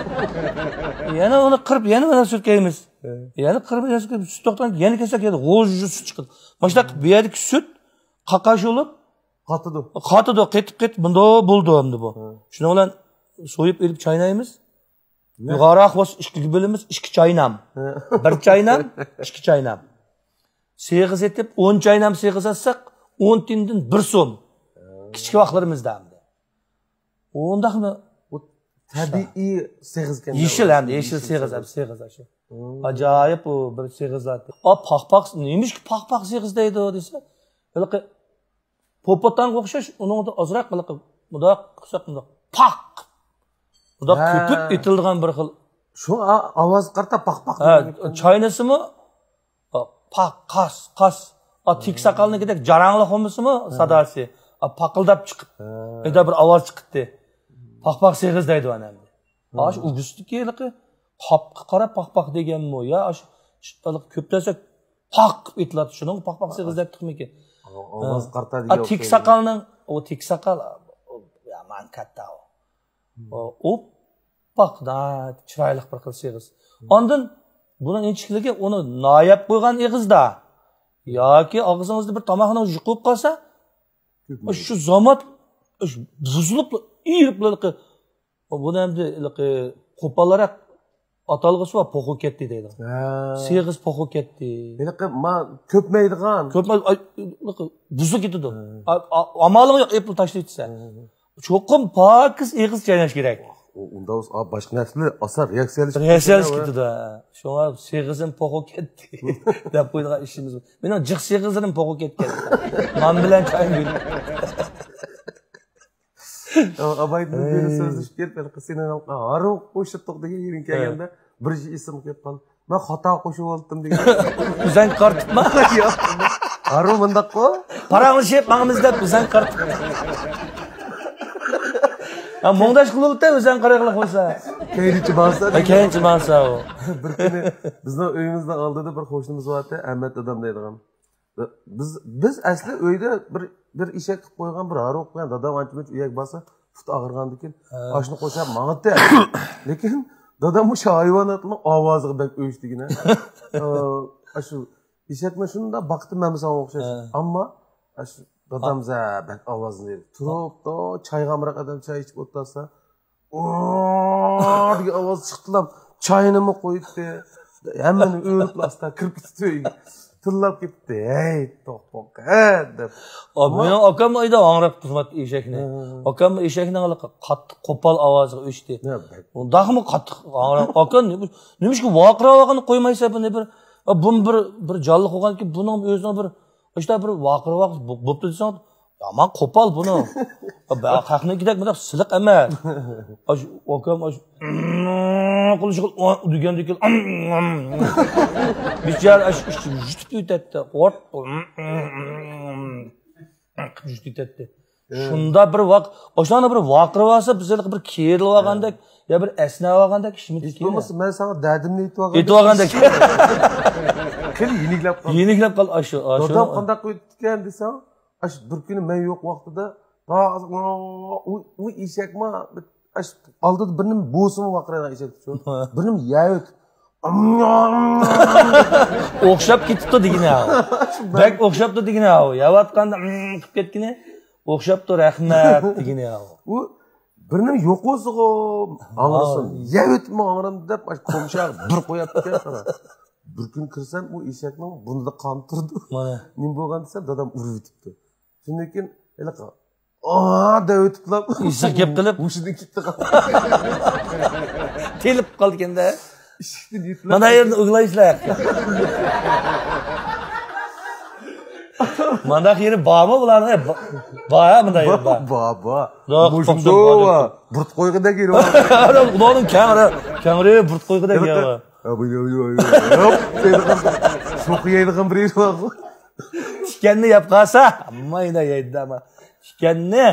Yana uni qirib, yana mana surkaymiz. Yana qirib, yana surkaymiz. Sut to'xtagan yana kesak yana g'o'j sut chiqadi. Mana bu yerdagi sut qaqash bo'lib qotidi, ketib bunda bo'ldi endi bu. Shuni bilan so'yib elib chaynaymiz. Yuqoriroq bo'lsa 2 bo'limiz, 2 chaynam. 1 chaynam, 2 chaynam. Seg'iz etib 10 chaynam seg'iz atsak 10 tiyindan 1 so'm. Kichik vaqtlarimizda hamda. Ondaqmi tabiiy seg'izgan. Yeshil seg'iz shu. Ajoyib u bir seg'izlar. Paqpoq nemish ki paqpoq seg'iz deydi desa, bunaqa popotanga o'xshash, uningda ozroq bunaqa bundoq qilsak bundoq paq. Bundoq ko'pib etilgan bir xil. Shu ovoz qarta paqpoq. Chaynasimi? Paq, qas. Tik saqalnikidek jarangli bo'lmasimi sadosi? Paqildab chiqib, eda bir ovoz chiqdi. Paqpoq seg'iz deydi onam. Ash ugustiki qopqa qarab paqpoq deganmi yo? Ash ko'ptasak paq etiladi. Shuni paqpoq seg'iz deb tiqmikin. Ovoz qartadigan. Tik saqalning, tik saqal yaman katta o. Paqda chiroyli bir xil seg'iz. Ondan Bunun inçikligi uni noyab qo'ygan ig'izda yoki og'zingizda bir tomoqni yuqib qolsa, shu zamot buzilib, irib buni endi qo'polroq atalg'isi va po'qib ketdi deydi. Seg'iz po'qib ketdi. Ko'pmaydigan. Buzib ketadi. Amalini yo'q, epli tashlaytsa. Cho'qim pokiz eg'iz chaynash kerak. Unda boshqa narsalar asar reaksiyalash ketadi. Shunga seg'izim po'qib ketdi deb qo'ydigan ishimiz. Meni jiq seg'izim po'qib ketgan. Men bilan chayim. Abaydan beri so'zlashib ketdi. Qisini aroq qo'shitdik degan yerin kelganda bir ism kelib qoldi. Men xato qo'shib oldim degan. Bizdan qartibmi? Yo'q. Aroq bundaqqa paranglashib mangimizda bizdan qartib. Mongdash qilibdi o'zan qaraqliq bo'lsa. Keyinchi bo'lsa. Keyinchi bo'lsa u. Bir kuni bizning uyimizda oldida bir qo'shnimiz bordi, Ahmet odam deydigan. Biz asli uyda bir eshak qilib qo'ygan bir aroq qo'ygan dadam ancha uyak bo'lsa, fut og'irgandan keyin oshni qo'shib mang'itdi. Lekin dadam o'sha hayvonotning ovoziga bak o'yishdigina. Shu eshakni shunda vaqti mamsan o'xshash. Ammo shu dadam bak ovozini turibdi, choygamroq adam choy ichib o'tirsa, degan ovoz chiqdilar. Choyini qo'yibdi. Hammani o'rib asta kirib ketdi. Tillab ketdi. Hey, to'qpoq deb. Meni akam oyda angrab xizmat eshakni. Akam eshakning qattiq qo'pol ovoziga o'chdi. Undaqmi qattiq angrab. Akam nimishki voqirog'ini qo'ymaysa buni bir jonli qo'yganki, buning o'zining bir işte bir vaqir bo'pti desang, aman qo'pol buni. Haqni kerak bunday siliq emas. Akam qilish degandek bichar yutib o'tadi. Yutib o'tadi. Shunda bir o'shani bir vaqir bo'lsa, bizlar bir kerilib olgandek, ya bir esnab olgandek ishimiz kerak. Bo'lmasa men sana dadimni aytib olgandek. Keli yeniklab qol. Yeniklab qol ashu. Dadam qanday qo'yibdi desam, bir kuni men yo'q vaqtida u eshakma oldida birning bo'simi vaqiragan eshak tushib, birning yayib o'xshab ketibdi degina. Bak o'xshabdi degina. Yavatganda qilib ketgini, o'xshabdi rahmat degina. U birning yo'q o'ziga anglasin. Yayibmi angram deb qo'mshaq bir qo'yapti qara. Bir kun kirsam u eshakning bunda qon turdi. Nim bo'lgan desa dadam urib o'tibdi. Shundan keyin deb o'tiblar. Eshak gap qilib o'shidan ketdi. Telib qolganda mana yerni o'g'layishlar. Mana yeri bormi bularni? Bor, mana yer bor. Bor. Mushundova. Burt qo'ygidek yeri bor. Ularning kangri burt qo'ygidek yeri bor. Çok yayılgan bir yer var. Tikenni yap qalsa, mayna yeydi ama. Tikenni.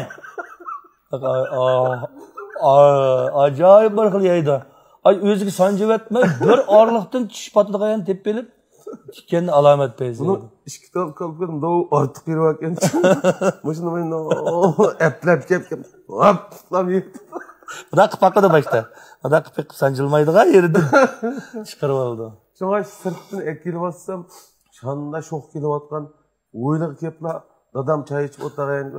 Acayip bir xil yeydi. Ay o'ziga sanjib etmay, bir orliqdan tish patlagan tep belib, tikenni alomat payzi. Bunu ikki kitob qilib da ortiq berib ekan. Mushuni men eplab kelib, hop, yeydi. Buna qıpaqada başta. Buna qıpaq sanjılmaydığa yerinde çıkarıp aldı. Şuna sırttan ekilip atsam, şanda şok kelip atkan, oyliq kepla, dadam çay içip oturayın.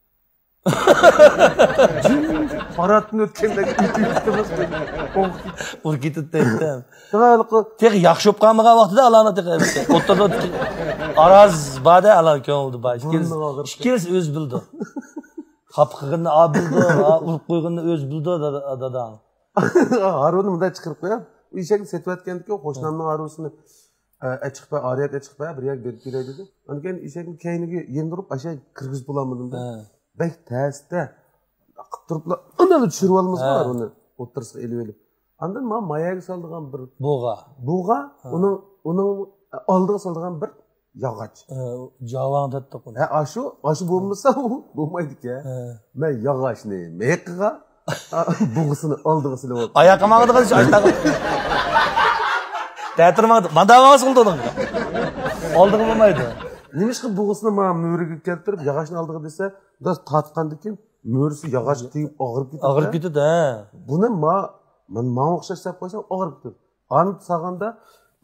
Paratın ötkendeki ütü-ütümüz. Ur ketib deydi. Tek yaxshi bo'lib qolmagan vaqtida alani o'tirdi. Araz bada alan ko'ngildi baş. Ikkalasi o'z bildi. Qapqig'ini bildi, urib qo'yganini o'z bildi dadam. Haruni bunday chiqirib qo'yib, u eshakni setayotgandiki, qo'shnimning harusini chiqib, oriyat chiqib, bir yak berib kelay dedi. Undan keyin eshakni keyniga yendirib, asha kirgizib bo'laman dedim. Bek tasda qilib turiblar. Undan tushirib olmaslar uni. O'tirsa elib. Andan men mayaga soldigan bir buğa, uning oldiga soldigan bir yog'och. Javon debdi qo'y. Ashu bo'lmasa bo'lmaydi-ku. Men yog'ochni meqiga buğısını oldiga silib oldim. Oyoqqa mang'idi qilish aytadi. Ta'tirmadi. Mandavas qildi uni. Oldiga bo'lmaydi. Nimishqi buğısını men mo'riga keltirib, yog'ochni oldiga desa, biz tatgandan keyin mo'risi yog'ochga tegib og'rib ketadi. Og'rib ketadi, ha. Buni men o'xshash deb qo'ysam og'rib ketadi. Anib sag'anda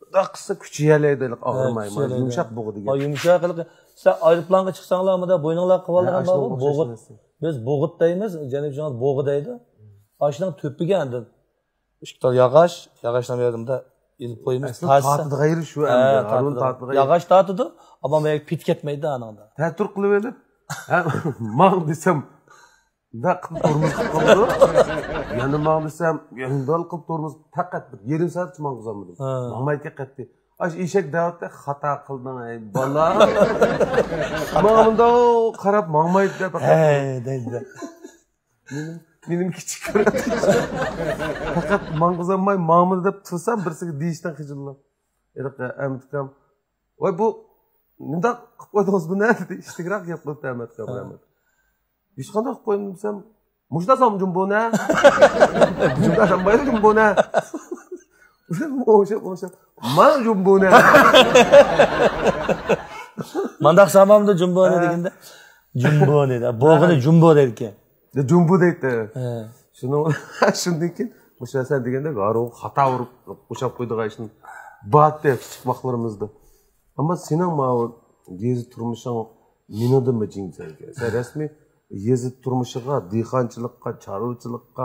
qısa kuchaylaydi, og'rimaydi. Yumshoq bug'i degan. Yumshoq qilib, sen aeroplanga chiqsanglarmida bo'yninglar qilib olgan bo'g'it. Biz bo'g'it deymiz, janibjon bo'g'i deydi. Ashning to'piga endi ishqal yog'ochdan berdimda ilib qo'yamiz. Tatidi g'ayri shu endi. Arun tatidi. Yog'och tatidi, ammo men pit ketmaydi ananda. Ta'tur qilib elib, mang desam da qilib turmiz qildi. Yana mang desam, yandal qilib turmiz faqat bir yarim soat mang'izamadim. Mangmayga qatdi. Ash eshak davatda xato qilding ey bola. Mang'imda qarab mangmaydi deb deydi. Benim kichik ko'radi. Faqat mang'izamay mang'imda deb tursam birsiga deyishdan xijillar. Endi amtkam voy bu nima qilib qo'ydingiz buni dedi. Ishtiroq gap qildi amtkam. Hech qanday qilib qo'ydim desam, "Mushtasam jumbona." Mushtasam bayda jumbona. O'sha. "Man jumbona." Mandaq samamda jumbona deganda, jumbona dedi. Bo'g'ini jumbo dedi ekan. Jumbo deydi. Shundan keyin o'shasan deganda, "Garo xato urib qo'shab qo'ydik ishni." Batda kichik vaqtlarimizda. Ammo sening ma'u yezi turmushing menodimi jingzayga. Sen rasmiy yezi turmushiga, dehqonchilikqa, chorvachilikqa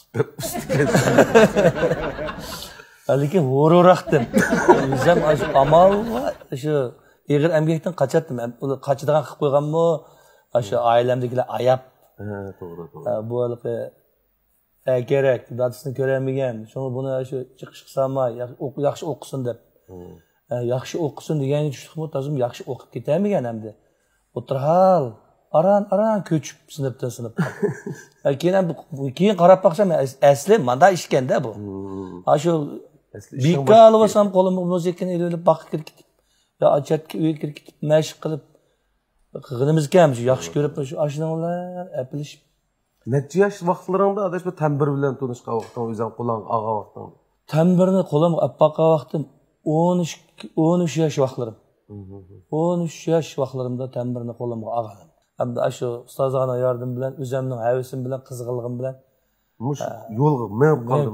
lekin o'roqdim. O'zim amal shu eg'ir emgakdan qachatdim. Uni qachadigan qilib qo'yganmi? O'sha oilamdagilar ayab. To'g'ri. Bu haliqi kerak, dadasini ko'ramagan. Shuni buni shu chiqishsamay, yaxshi o'qisin deb. Yaxshi o'qisin degani tushdiqmi, tazim yaxshi o'qib ketamagan hamda. O'tirhal, aran ko'chib sinfdan sinfga. Keyin qarab baqsam, asli menda ishkanda bu. Shu bika olib olsam qo'limga muzikani elib baqib ketib, yo ajatga uyga kirib ketib, mashq qilib qilganimiz kam shu yaxshi ko'rib shu ashnalar apilishib. Necha yosh vaqtlaringda adash bu tambir bilan tanishgan vaqting, o'zing qo'lang og'a vaqting. Tambirni qo'lim appaqa vaqtim 13 yosh vaqtlarim. 13 yosh vaqtlarimda tambirni qo'limga olgandim. Hamda shu ustozlarning yordami bilan, o'zimning havasim bilan, qiziqligim bilan mush yo'lga men qoldim.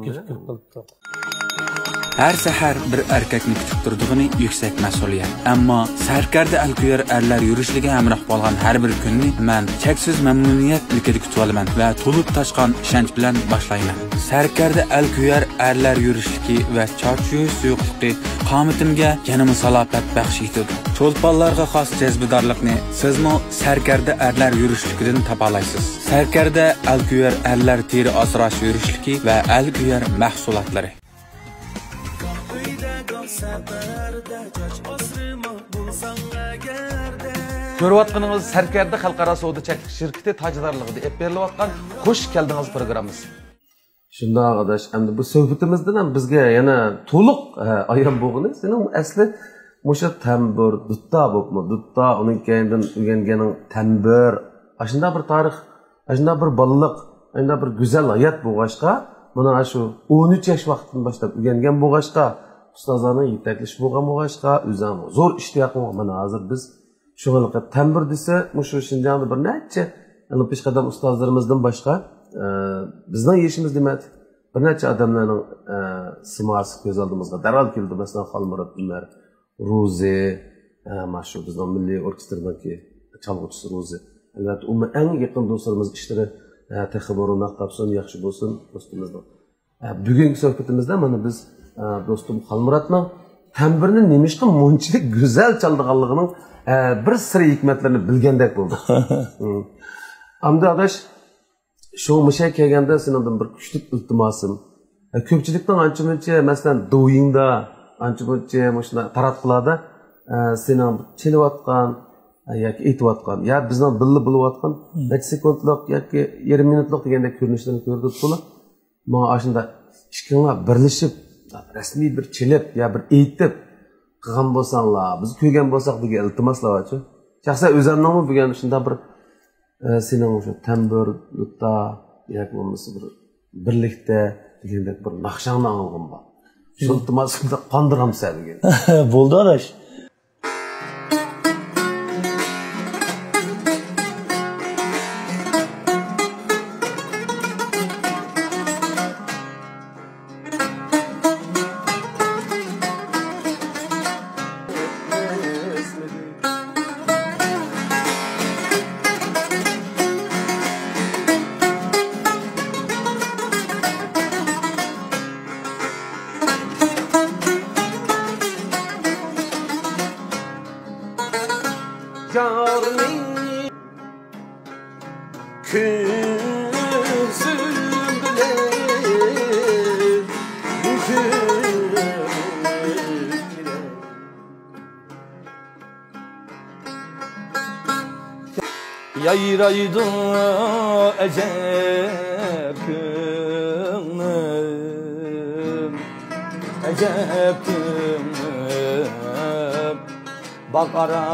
Her sahar bir erkekni kutib turdig'ini yuksak mas'uliyat. Ammo sarkarda alkuyar erlar yurishligi hamroh bo'lgan har bir kunni men cheksiz mamnuniyat ilkida kutib olaman va to'lib toshgan ishonch bilan boshlayman. Sarkarda alkuyar erlar yurishligi va charchuv suyuqligi qomatimga yanama salofat baxsh etadi. Cho'lponlarga xos jazbidorlikni sizmi sarkarda erlar yurishligidan topalaysiz. Sarkarda alkuyar erlar teri asrash yurishligi va alkuyar mahsulotlari. Ko'rayotganingiz Sarkarda xalqaro savdo cheklik shirkati tajdorligida ep berilayotgan xush keldingiz programmamiz. Shunda arkadaş, endi bu suhbatimizdan ham bizga yana to'liq ayon bo'lgani, sening asli o'sha tambur, dutta bo'libmi? Dutta, uning keyindan o'rganganing tambur, ashunda bir tarix, ashunda bir balliq, ashunda bir go'zal hayot bo'lg'ashqa, mana shu 13 yosh vaqtdan boshlab o'rgangan bo'lg'ashqa, ustozlarni yetaklish bo'lgan bo'lg'ashqa, o'zim zo'r ishtiyoqim bor. Mana hozir biz shug'ulga tambur desa, shu Shinjongda bir necha peshqadam ustozlarimizdan boshqa bizning yeshimiz demak bir necha odamlarning simasi ko'z oldimizga darhol keldi. Masalan, Xolmurod Umar, Ruzi, mana shu bizning milliy orkestrdagi chalg'uvchisi Ruzi. Albatta, u eng yaqin do'stlarimiz ishlari texniborini topsin, yaxshi bo'lsin do'stimizning. Bugungi suhbatimizda mana biz do'stim Xolmurodning tambirni nemishqa munchilik go'zal chaldiganligining bir sir hikmatlarini bilgandek bo'ldi. Hamda adash shu mushay kelganda sendan bir kuchli iltimosim. Ko'pchilikning ancha-muncha masalan do'yingda ancha-muncha mana taratqularda sening chelayotgan yoki aytayotgan, ya bizning birga bo'layotgan necha sekundlik yoki 20 minutlik degandek ko'rinishlarni ko'rdik to'la. Mana ashunda ikkinglar birlashib rasmiy bir chelib ya bir aytib qilgan bo'lsanglar, biz ko'rgan bo'lsak degan iltimoslarchi. Shaxsan o'zimning bo'lgan shunda bir sening o'sha tambur, dutta yoki bo'lmasa bir birlikda degandek bir naqshangni olgan bor. Shu iltimosimda qondiramsa degan. Bo'ldi adash. Nigarning ko'zim bilan yayraydı ecep gönlüm, ecep gönlüm. Bakara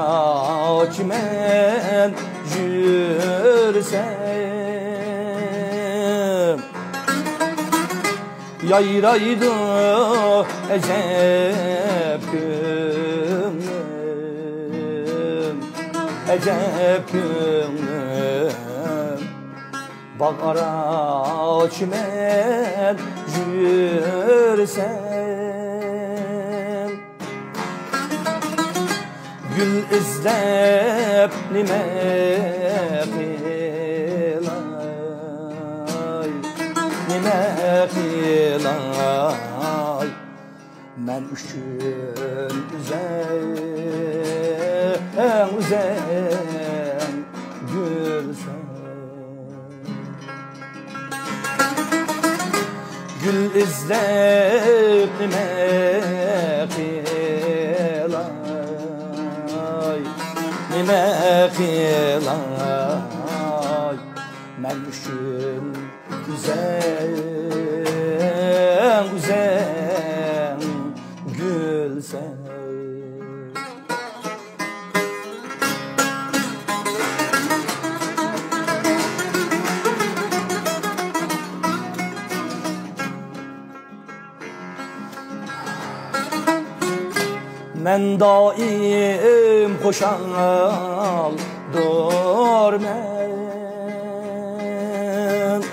kimen yürsem, yayraydı ecep gönlüm, ecep gönlüm. Bakara kimen yürsem, gül izlep nime qilay, nime qilay. Men üçün üzem gülsen, gül izlep nime qilay, nime qilay. Men üçün üzem gülsen. Men daim hoşaldır men,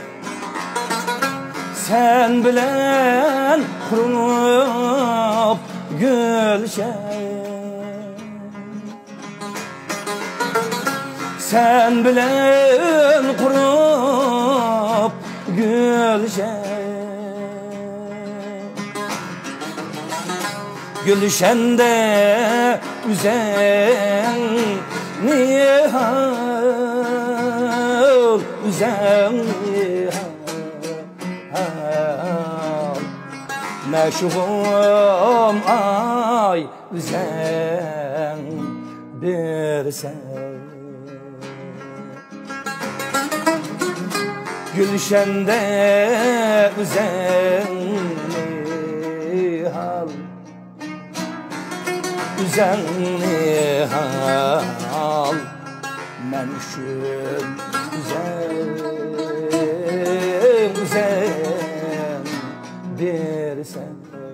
sen bilen kurup gülşen, sen bilen kurup gülşen. Gülşende üzen nihal, üzen nihal. Meşhum ay üzen bir sen. Gülşende üzen nihal, üzen nihal. Men üçün üzen bir sen.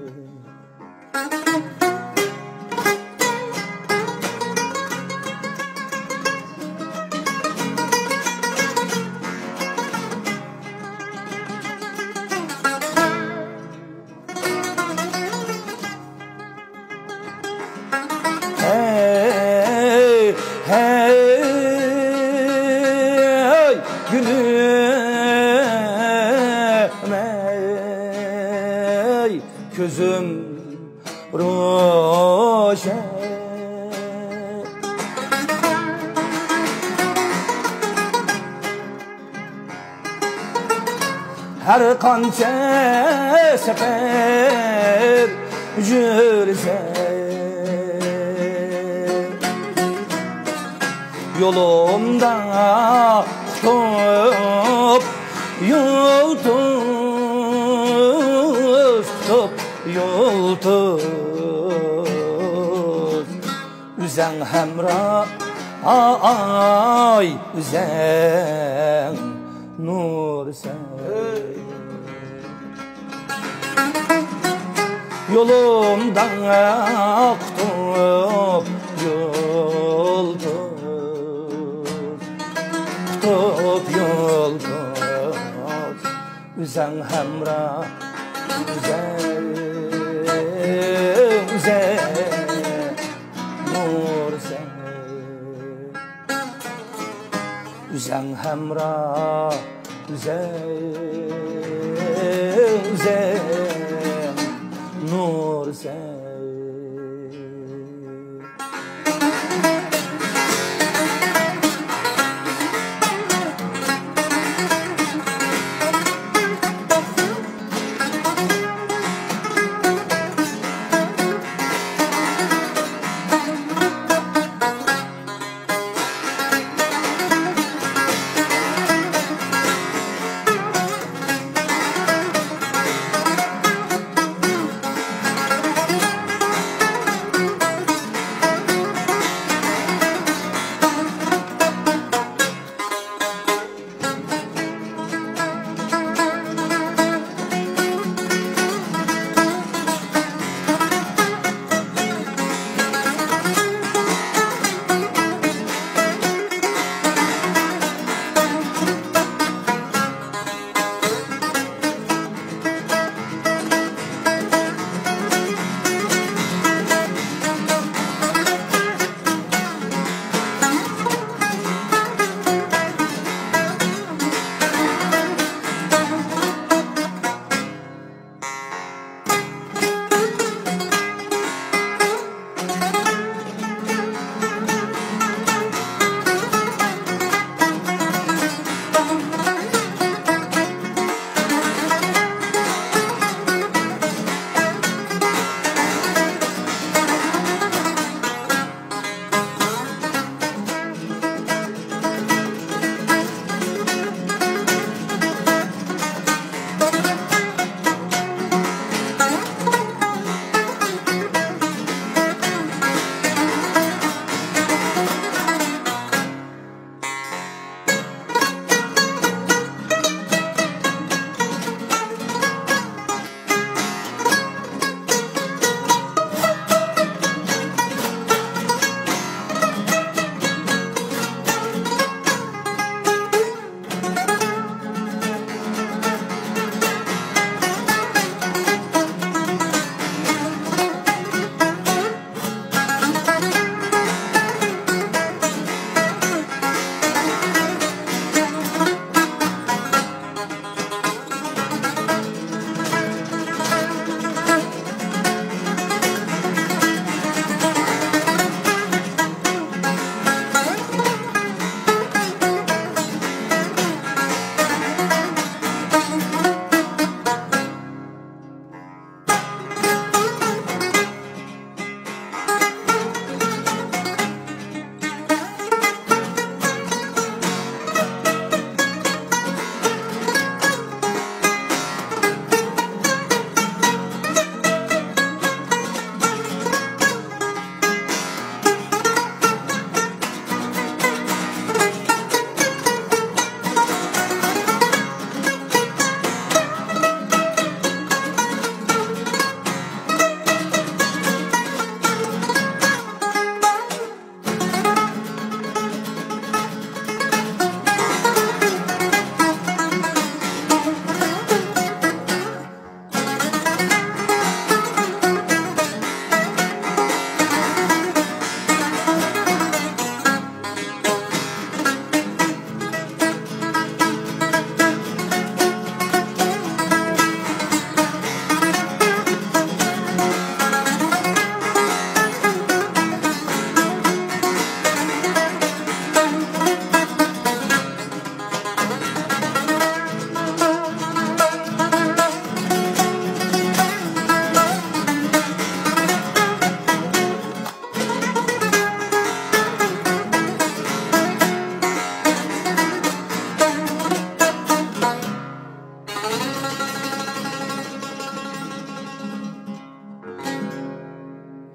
Hey, hey, gülüm, ey, gözüm roşen. Her kança sefer yürüsen, yolumda tutup yıldız, tutup yıldız. Üzen hemra ay, üzen nur sen. Yolumda tutup yıldız, tutup yıldız. Üzen hemra, üzen nur sen. Üzen hemra, üzen nur sen.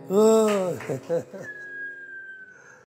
Oy.